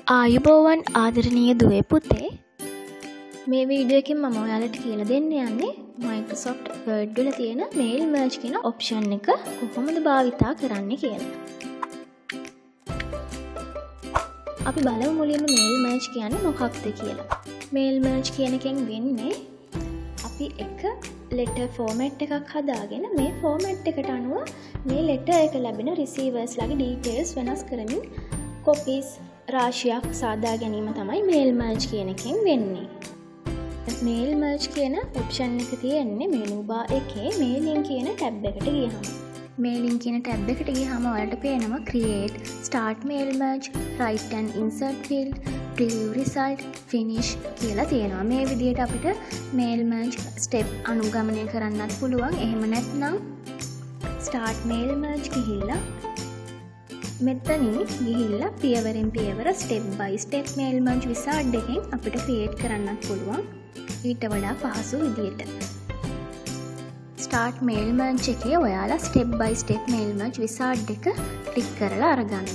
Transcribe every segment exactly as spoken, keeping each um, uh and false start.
ආයුබෝවන් ආදරණීය දුවේ පුතේ. මේ වීඩියෝ එකෙන් මම ඔයාලට කියලා දෙන්න යන්නේ Microsoft Word වල තියෙන mailmerge කියන option එක කොහොමද භාවිතා කරන්නේ කියලා. අපි බලමු මුලින්ම mailmerge කියන්නේ මොකක්ද කියලා. mailmerge කියන එකෙන් වෙන්නේ අපි එක letter format එකක් හදාගෙන මේ format එකට අනුව මේ letter එක ලැබෙන receivers ලගේ details වෙනස් කරමින් copies රාශියක් සාදා ගැනීම තමයි mailmerge කියන එකෙන් වෙන්නේ. mailmerge කියන option එක තියෙන්නේ menu bar එකේ mailing කියන tab එකට ගියහම. mailing කියන tab එකට ගියහම ඔයාලට පේනවා create, start mailmerge, write and insert field, preview result, finish කියලා තියෙනවා. මේ විදිහට අපිට mailmerge step අනුගමනය කරන්නත් පුළුවන්. එහෙම නැත්නම් start mailmerge ගිහිල්ලා මෙතනින් ගිහිල්ලා පියවරෙන් පියවර step by step mailmerge wizard එකෙන් අපිට create කරන්නත් පුළුවන් ඊට වඩා පහසු විදියට. start mailmerge එකේ ඔයාලා step by step mailmerge wizard එක ක්ලික් කරලා අරගන්න.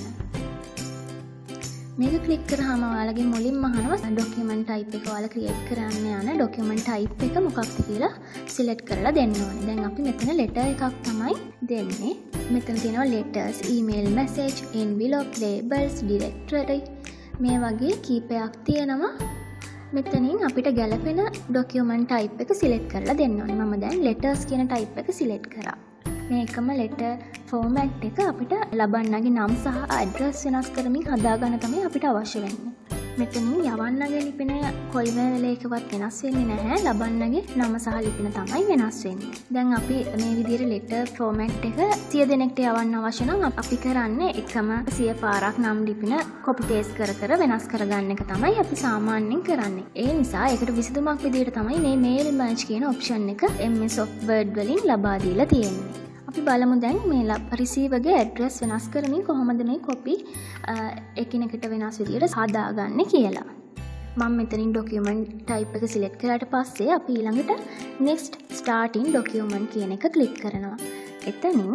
මේක ක්ලික් කරාම ඔයාලගේ මුලින්ම අහනවා document type එක ඔයාලා create කරන්න යන document type එක මොකක්ද කියලා select කරලා දෙන්න ඕනේ. දැන් අපි මෙතන letter එකක් තමයි දෙන්නේ. මෙතන තියෙනවා letters, email message, envelope, labels, directory මේ වගේ කීපයක් තියෙනවා. මෙතනින් අපිට ගැලපෙන document type එක select කරලා දෙන්න ඕනේ. මම දැන් letters කියන type එක select කරා. මේකම letter format එක අපිට ලබන්නගේ නම් සහ address වෙනස් කරමින් හදාගන්න තමයි අපිට අවශ්‍ය වෙන්නේ. මෙතනින් යවන්නගේ ලිපින කොයිම වෙලේකවත් වෙනස් වෙන්නේ නැහැ. ලබන්නගේ නම සහ ලිපින තමයි වෙනස් වෙන්නේ. දැන් අපි මේ විදිහට letter format එක සිය දෙනෙක්ට යවන්න අවශ්‍ය නම් අපි කරන්නේ එකම සිය පාරක් නම් ලිපින copy paste කර කර වෙනස් කරගන්න එක තමයි අපි සාමාන්‍යයෙන් කරන්නේ. ඒ නිසා ඒකට විසඳුමක් විදිහට තමයි මේ mailmerge කියන option එක M S Word වලින් ලබා දීලා තියෙන්නේ. අපි බලමු දැන් මේ receiverගේ address වෙනස් කරමින් කොහොමද මේ copy එකිනෙකට වෙනස් විදියට හදාගන්නේ කියලා. මම මෙතනින් document type එක select කරාට පස්සේ අපි ඊළඟට next starting document කියන එක click කරනවා. එතනින්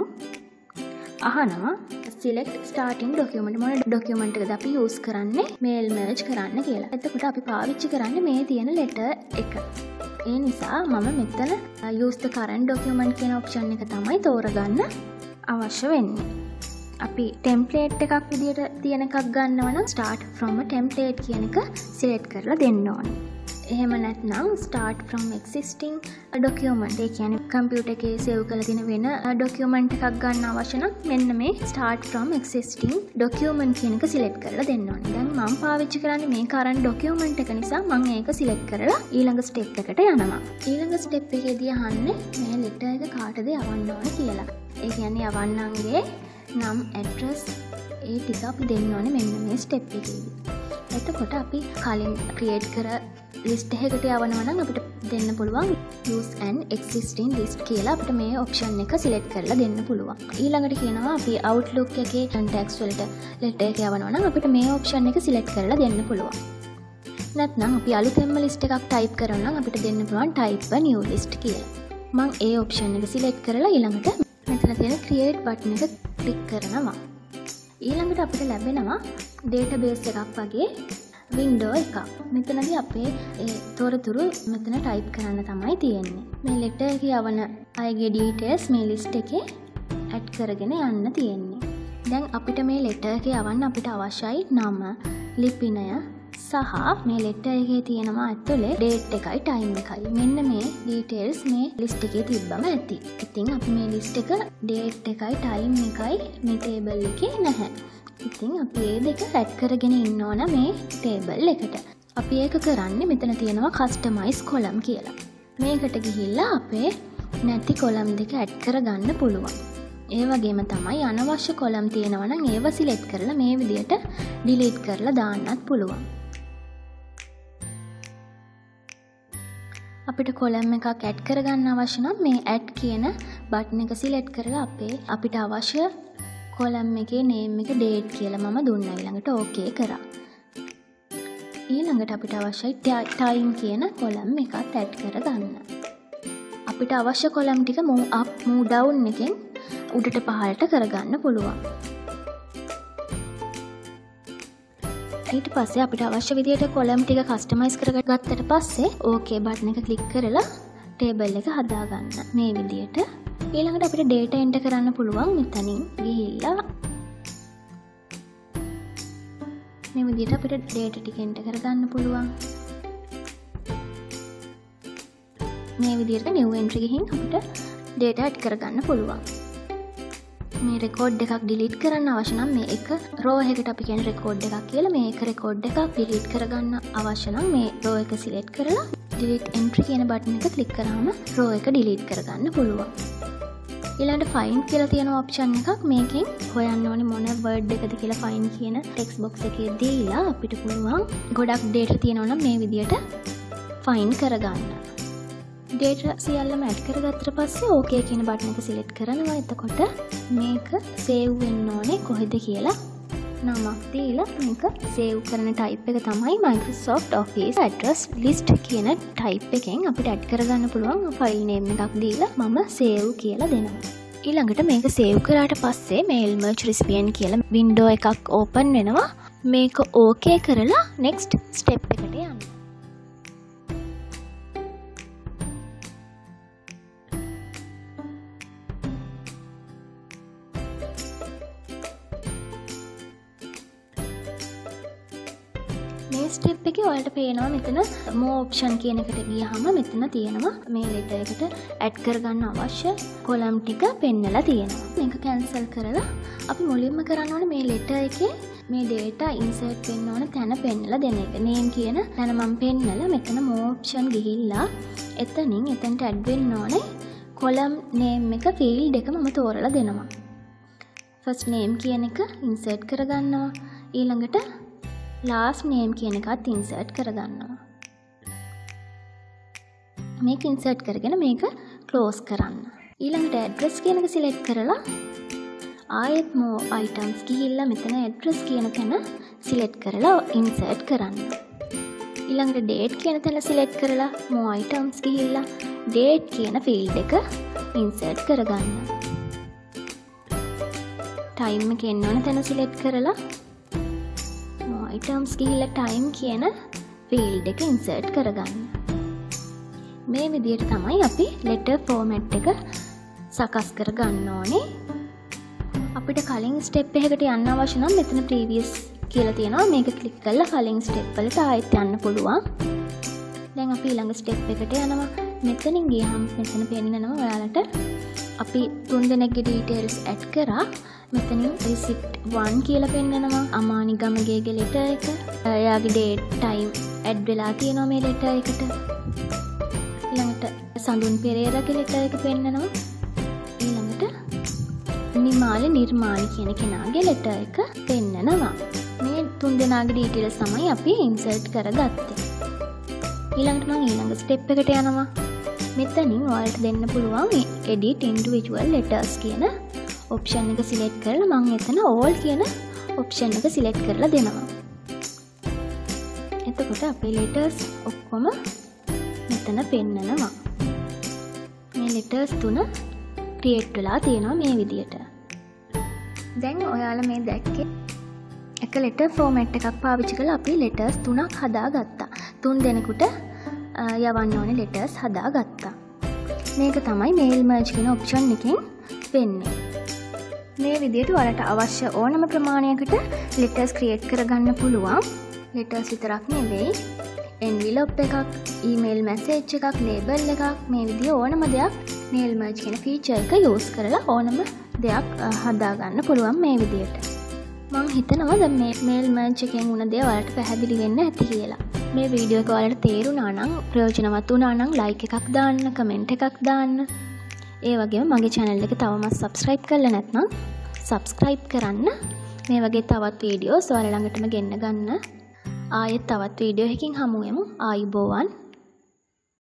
අහනවා select starting document මොන document එකද අපි use කරන්නේ mailmerge කරන්න කියලා. එතකොට අපි පාවිච්චි කරන්නේ මේ තියෙන letter එක. ඒ නිසා මම මෙතන use the current document කියන option එක තමයි තෝරගන්න අවශ්‍ය වෙන්නේ. අපි template එකක් විදියට තියෙන එකක් ගන්නවා නම් start from a template කියන එක select කරලා දෙන්න ඕනේ. එහෙම නැත්නම් start from existing document. ඒ කියන්නේ computer එකේ save කරලා තියෙන වෙන document එකක් ගන්න අවශ්‍ය නම් මෙන්න මේ start from existing document කියන එක select කරලා දෙන්න ඕනේ. දැන් මම පාවිච්චි කරන්නේ මේ current document එක නිසා මම ඒක select කරලා ඊළඟ step එකට යනවා. ඊළඟ step එකේදී අහන්නේ මේ letter එක කාටද යවන්න ඕනේ කියලා. ඒ කියන්නේ යවන්නන්ගේ නම් address ඒ ටික අපි දෙන්න ඕනේ මෙන්න මේ step එකේදී. එතකොට අපි කලින් create කර list එකකට යවනවා නම් අපිට දෙන්න පුළුවන් use an existing list කියලා අපිට මේ option එක select කරලා දෙන්න පුළුවන්. ඊළඟට කියනවා අපි outlook එකේ contacts වලට letter එක යවනවා නම් අපිට මේ option එක select කරලා දෙන්න පුළුවන්. නැත්නම් අපි අලුතෙන්ම list එකක් type කරනවා නම් අපිට දෙන්න පුළුවන් type a new list කියලා. මම ඒ option එක select කරලා ඊළඟට මෙතන තියෙන create button එක click කරනවා. ඊළඟට අපිට ලැබෙනවා database එකක් වගේ window එකක්. මෙතනදී අපේ ඒ තොරතුරු මෙතන type කරන්න තමයි තියෙන්නේ. මේ letter එක යවන අයගේ details මේ list එකේ add කරගෙන යන්න තියෙන්නේ. දැන් අපිට මේ letter එක යවන්න අපිට අවශ්‍යයි නම, ලිපිනය සහ මේ letter එකේ තියෙනවා ඇතුලේ date එකයි time එකයි. මෙන්න මේ details මේ list එකේ තිබ්බම ඇති. ඉතින් අපි මේ list එක date එකයි time එකයි මේ table එකේ නැහැ. ඉතින් අපි මේ දෙක add කරගෙන ඉන්න ඕන මේ table එකට. අපි ඒක කරන්නේ මෙතන තියෙනවා customize column කියලා. මේකට ගිහිල්ලා අපේ නැති column දෙක add කරගන්න පුළුවන්. ඒ වගේම තමයි අනවශ්‍ය column තියෙනවා නම් ඒව select කරලා මේ විදියට delete කරලා දාන්නත් පුළුවන්. අපිට column එකක් add කරගන්න අවශ්‍ය නම් මේ add කියන button එක select කරලා අපේ අපිට අවශ්‍ය column එකේ name එක date කියලා මම දුන්නා. ඊළඟට okay කරා. ඊළඟට අපිට අවශ්‍යයි time කියන column එකත් add කරගන්න. අපිට අවශ්‍ය column ටික move up move down එකෙන් උඩට පහළට කරගන්න පුළුවන්. ඊට පස්සේ අපිට අවශ්‍ය විදිහට කොලම් ටික කස්ටමයිස් කරගත්තට පස්සේ ඕකේ බටන් එක ක්ලික් කරලා ටේබල් එක හදාගන්න. මේ විදිහට. ඊළඟට අපිට data enter කරන්න පුළුවන් මෙතනින් ගිහිල්ලා මේ විදිහට අපිට data ටික enter කරගන්න පුළුවන්. මේ විදිහට new entry ගිහින් අපිට data add කරගන්න පුළුවන්. මේ record එකක් delete කරන්න අවශ්‍ය නම් මේ එක row එකකට අපි කියන record එකක් කියලා මේ එක record එකක් delete කරගන්න අවශ්‍ය නම් මේ row එක select කරලා delete entry කියන button එක click කරාම row එක delete කරගන්න පුළුවන්. ඊළඟට find කියලා තියෙන option එකක් මේකෙන් හොයන්න ඕනේ මොන word එකද කියලා find කියන text box එකේ දීලා අපිට පුළුවන් ගොඩක් data තියෙනවා නම් මේ විදියට find කරගන්න. data සියල්ලම add කරගත්තට පස්සේ okay කියන button එක select කරනවා. එතකොට මේක save වෙන්න ඕනේ කොහෙද කියලා නමක් දීලා මේක save කරන type එක තමයි Microsoft Office Address List කියන type එකෙන් අපිට add කරගන්න පුළුවන් file name එකක් දීලා මම save කියලා දෙනවා. ඊළඟට මේක save කරාට පස්සේ mailmerge recipient කියලා window එකක් open වෙනවා. මේක okay කරලා next step එකට යන්න. මේ ස්ටෙප් එකේ ඔයාලට පේනවා මෙතන more option කියන එකට ගියාම මෙතන තියෙනවා මේ letter එකට add කරගන්න අවශ්‍ය column ටික පෙන්නලා තියෙනවා. මේක cancel කරලා අපි මුලින්ම කරන්න ඕනේ මේ letter එකේ මේ data insert වෙන්න ඕන තැන පෙන්නලා දෙන එක. name කියන තැන මම පෙන්නලා මෙතන more option ගිහිල්ලා එතනින් එතනට add වෙන්න ඕනේ column name එක field එක මම තෝරලා දෙනවා. first name කියන එක insert කරගන්නවා. ඊළඟට last name කියන එකත් insert කරගන්නවා. මේක insert කරගෙන මේක close කරන්න. ඊළඟට address කියන එක select කරලා ආයෙත් more items ගිහිල්ලා මෙතන address කියන තැන select කරලා insert කරන්න. ඊළඟට date කියන තැන select කරලා more items ගිහිල්ලා date කියන field එක insert කරගන්න. time එක එන්න ඕන තැන select කරලා items ගිහිල්ලා time කියන field එක insert කරගන්න. මේ විදිහට තමයි අපි letter format එක සකස් කරගන්න ඕනේ. අපිට කලින් step එකකට යන්න අවශ්‍ය නම් මෙතන previous කියලා තියෙනවා. මේක click කරලා කලින් step වලට ආයෙත් යන්න පුළුවන්. දැන් අපි ඊළඟ step එකට යනවා. මෙතනින් ගියාම මෙතන පෙන්නනවා ඔයාලට අපි තුන් දෙනෙක්ගේ details add කරා. මෙතනින් receipt one කියලා පෙන්නනවා. අමානි ගමගේගේ letter එක. එයාගේ date time add වෙලා තියෙනවා මේ letter එකට. ඊළඟට සඳුන් පෙරේරාගේ letter එක පෙන්නනවා. ඊළඟට නිමාලි නිර්මාණි කියන කෙනාගේ letter එක පෙන්නනවා. මේ තුන් දෙනාගේ details තමයි අපි insert කරගත්තේ. ඊළඟට මම ඊළඟ step එකට යනවා. මෙතනින් ඔයාලට දෙන්න පුළුවන් edit individual letters කියන option එක select කරලා මම එතන all කියන option එක select කරලා දෙනවා. එතකොට අපේ letters ඔක්කොම මෙතන පෙන්නනවා. මේ letters තුන create වෙලා තියෙනවා මේ විදියට. දැන් ඔයාලා මේ දැක්කේ එක letter format එකක් පාවිච්චි කරලා අපි letters තුනක් හදාගත්තා. තුන් දෙනෙකුට යවන්න ඕනේ letters හදාගත්තා. මේක තමයි mailmerge කියන option එකෙන් වෙන්නේ. මේ විදිහට ඔයාලට අවශ්‍ය ඕනම ප්‍රමාණයකට letters create කරගන්න පුළුවන්. letters විතරක් නෙවෙයි envelope එකක්, email message එකක්, label එකක් මේ විදිහ ඕනම දෙයක් mailmerge කියන feature එක use කරලා ඕනම දෙයක් හදාගන්න පුළුවන් මේ විදිහට. මම හිතනවා දැන් මේ mailmerge එකෙන් උන දේ ඔයාලට පැහැදිලි වෙන්න ඇති කියලා. මේ වීඩියෝ එක ඔයාලට තේරුණා නම් ප්‍රයෝජනවත් වුණා නම් like එකක් දාන්න, comment එකක් දාන්න. ඒ වගේම මගේ channel එක තවමත් subscribe කරලා නැත්නම් subscribe කරන්න. මේ වගේ තවත් වීඩියෝස් ඔයාලා ළඟටම ගෙන්න ගන්න. ආයෙත් තවත් වීඩියෝ එකකින් හමු වෙමු. ආයුබෝවන්.